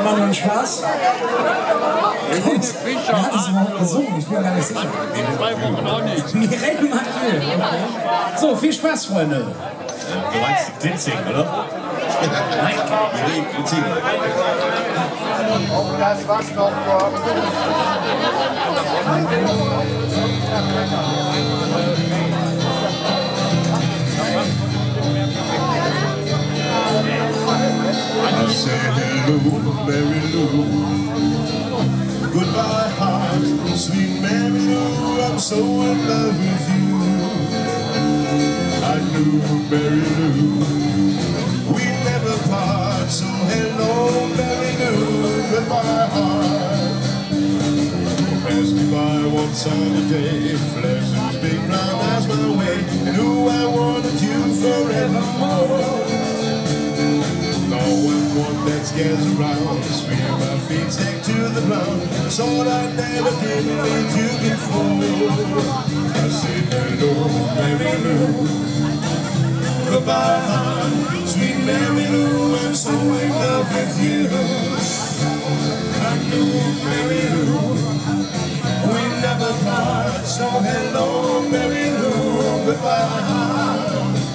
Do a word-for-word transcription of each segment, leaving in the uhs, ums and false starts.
war nur ein Spaß. Und er hat es überhaupt gesungen, ich bin gar nicht sicher. In zwei Wochen auch nicht. Mirelle Mathieu. Okay. So, viel Spaß, Freunde. Du meinst den singen, oder? Nein. Wir singen. Auch das was noch kommt. I say hello, Mary Lou. Goodbye, heart, sweet Mary Lou. I'm so in love with you. I knew Mary Lou. We never part, so hello, Mary Lou. Goodbye, heart. Pass me by one sunny day, flashes big brown eyes my way, and who I wanted you forevermore. One that scares around, feel my feet stick to the ground. That's all I never did mean to before. I say hello, Mary Lou. Goodbye, heart, sweet Mary Lou. I'm so in love with you. I knew Mary Lou. We never part. So hello, Mary Lou. Goodbye, heart.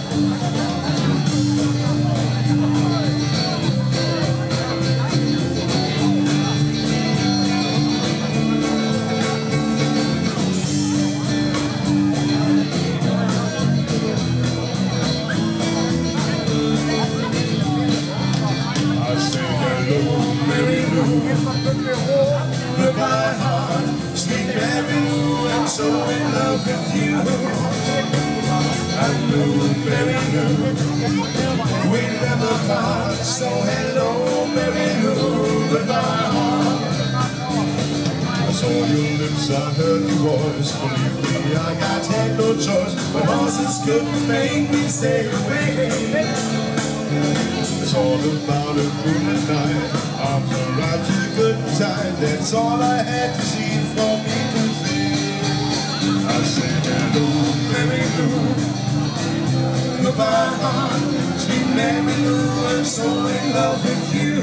Goodbye, heart, sweet Mary Lou, I'm so in love with you. I knew Mary Lou, we never part, so hello, Mary Lou. Goodbye, heart. I saw your lips, I heard your voice. Believe me, I got had no choice, but horses couldn't make me stay away. It's all about a moonlit night, arms around you good and tight. That's all I had to see for me to see. I said hello, Mary Lou. Goodbye, heart, sweet Mary Lou. I'm so in love with you.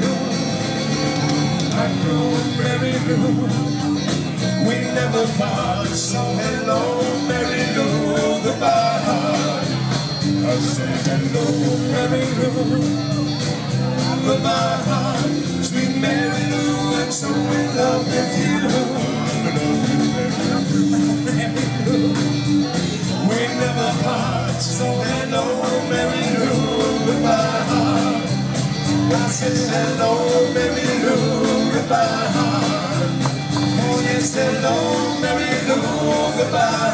I know Mary Lou, we never part. So hello, Mary Lou. Goodbye, heart. I said hello, Mary Lou. Goodbye, heart, sweet Mary Lou, I'm so in love with you. We never part, so hello, Mary Lou. Goodbye, heart. I said hello, Mary Lou. Goodbye, heart. Oh yes, hello, Mary Lou. Goodbye.